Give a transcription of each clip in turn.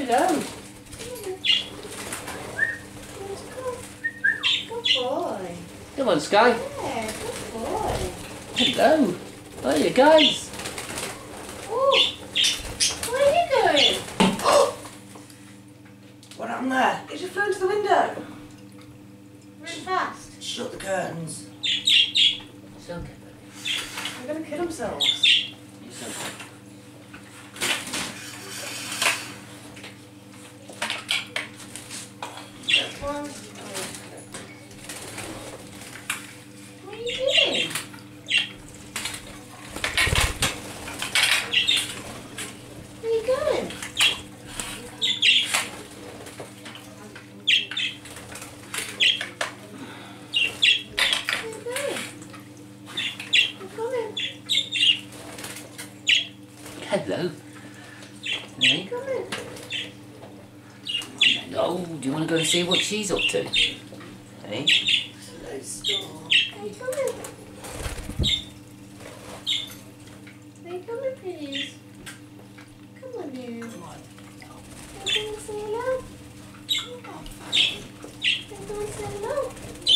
Hello. Good boy. Come on, Sky. Yeah, good boy. Hello. Hiya, guys. Oh, what are you doing? What happened there? It just flew into the window. Really fast. Shut the curtains. It's okay, buddy. They're going to kill themselves. It's okay. This one. What are you doing? Where are you going? Hello. Hey. Come in. Hello. Do you want to go and see what she's up to? Hey. Slow storm. Hey, come in. Hey, come in, please. Come on, you. Come on. Hey, come and say hello. Come on, Fanny. Hey, come and say hello.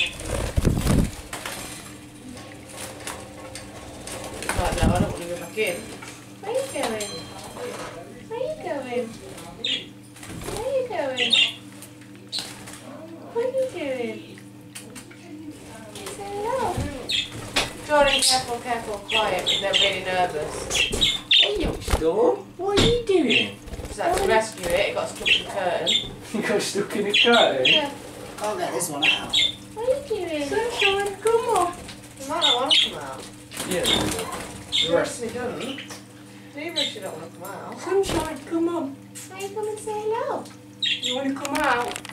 Right, no, I don't want to go back in. Where are you going? Where are you going? Where are you going? What are you doing? Say hello. Jordan, careful, careful, quiet, because they're really nervous. Hey, young Storm. What are you doing? So I had to rescue it, it got stuck in the curtain. You got stuck in the curtain? Yeah. I'll get this one out. What are you doing? Sunshine, come on. You might not want to come out. Yeah. The rest of me doesn't. Even if you don't want to come out. Sunshine, come on. Why you come and say hello? You want to come out?